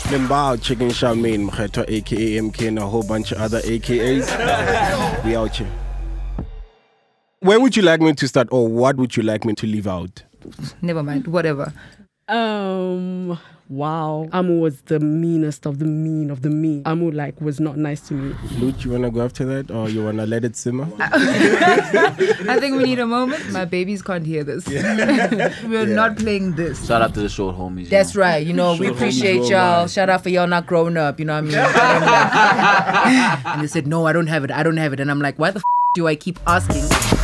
Limbao, Chicken Charmaine, Mkhetwa, aka MK, and a whole bunch of other AKAs. We out here. Where would you like me to start, or what would you like me to leave out? Never mind, whatever. Wow. Amu was the meanest of the mean of the mean. Amu was not nice to me. Loot, you wanna go after that, or you wanna let it simmer? I think we need a moment. My babies can't hear this. We're not playing this. Shout out to the short homies. That's right. We appreciate y'all. Shout out for y'all not growing up. You know what I mean? And they said, no, I don't have it. And I'm like, why the do I keep asking?